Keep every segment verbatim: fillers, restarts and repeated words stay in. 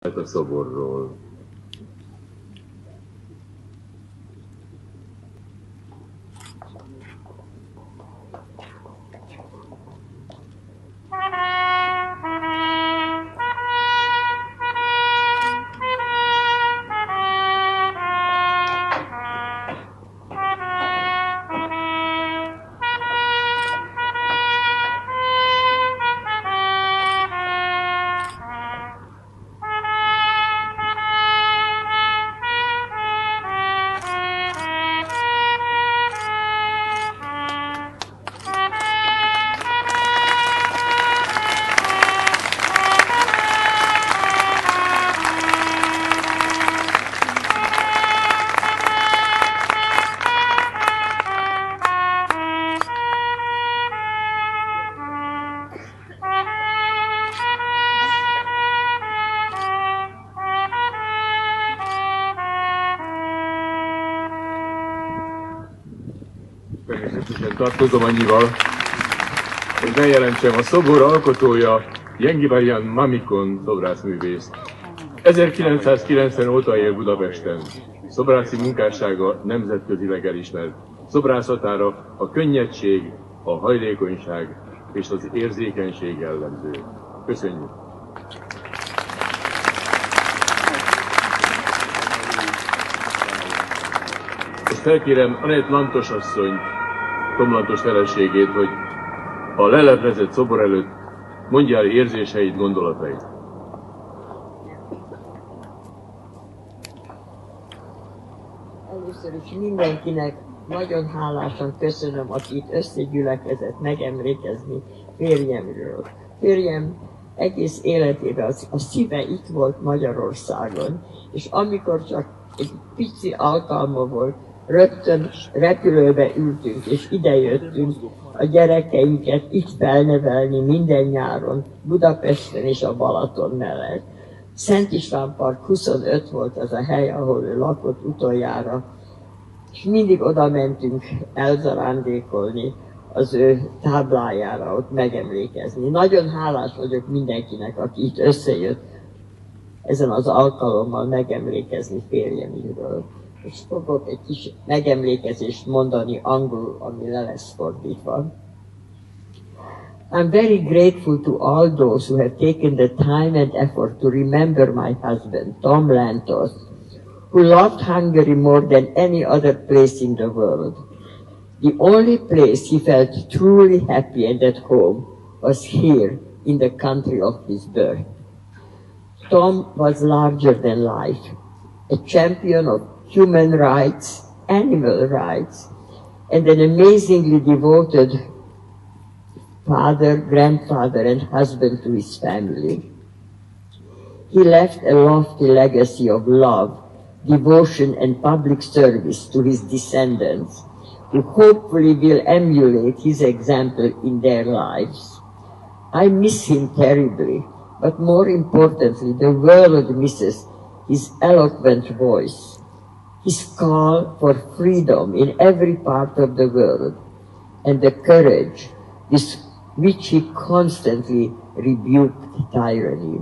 a szoborról. Természetesen tartozom annyival, hogy bejelentsem a szobor alkotója, Jengibarian Mamikon szobrászművész. ezerkilencszázkilencven óta él Budapesten. Szobrászi munkássága nemzetközileg elismert. Szobrászatára a könnyedség, a hajlékonyság és az érzékenység jellemző. Köszönjük! És felkérem Anett Lantos asszonyt, Tom Lantos feleségét, hogy a leleplezett szobor előtt mondja el érzéseit, gondolatait. Először is mindenkinek nagyon hálásan köszönöm, aki itt összegyülekezett megemlékezni férjemről. Férjem egész életében az, a szíve itt volt Magyarországon, és amikor csak egy pici alkalma volt, rögtön repülőbe ültünk, és idejöttünk a gyerekeinket itt felnevelni minden nyáron, Budapesten és a Balaton mellett. Szent István Park huszonöt volt az a hely, ahol ő lakott utoljára, és mindig oda mentünk elzarándékolni az ő táblájára, ott megemlékezni. Nagyon hálás vagyok mindenkinek, aki itt összejött ezen az alkalommal megemlékezni férjemről. És fogok egy kis megemlékezést mondani angolul, ami le lesz fordítva. I'm very grateful to all those who have taken the time and effort to remember my husband, Tom Lantos, who loved Hungary more than any other place in the world. The only place he felt truly happy and at home was here, in the country of his birth. Tom was larger than life, a champion of human rights, animal rights, and an amazingly devoted father, grandfather, and husband to his family. He left a lofty legacy of love, devotion, and public service to his descendants, who hopefully will emulate his example in their lives. I miss him terribly, but more importantly, the world misses his eloquent voice, his call for freedom in every part of the world, and the courage with which he constantly rebuked tyranny.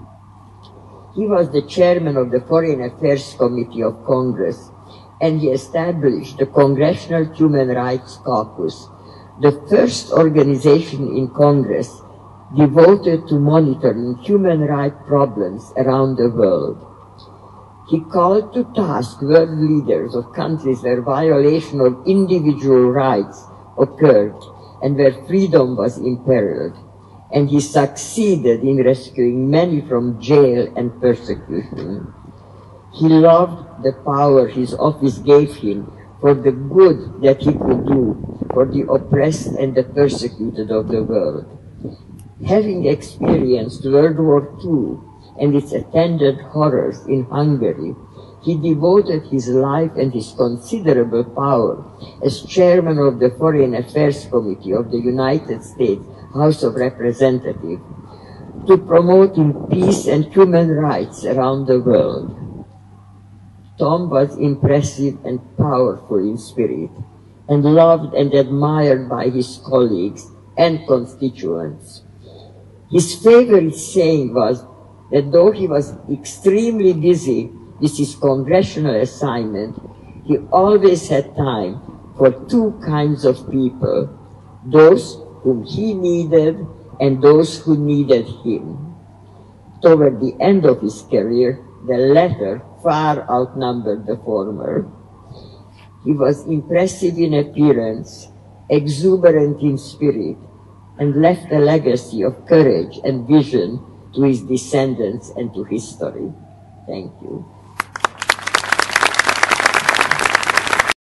He was the chairman of the Foreign Affairs Committee of Congress, and he established the Congressional Human Rights Caucus, the first organization in Congress devoted to monitoring human rights problems around the world. He called to task world leaders of countries where violation of individual rights occurred and where freedom was imperiled, and he succeeded in rescuing many from jail and persecution. He loved the power his office gave him for the good that he could do for the oppressed and the persecuted of the world. Having experienced World War Two and its attendant horrors in Hungary, he devoted his life and his considerable power as chairman of the Foreign Affairs Committee of the United States House of Representatives to promoting peace and human rights around the world. Tom was impressive and powerful in spirit, and loved and admired by his colleagues and constituents. His favorite saying was, that though he was extremely busy with his congressional assignment, he always had time for two kinds of people, those whom he needed and those who needed him. Toward the end of his career, the latter far outnumbered the former. He was impressive in appearance, exuberant in spirit, and left a legacy of courage and vision to his descendants and to history. Thank you.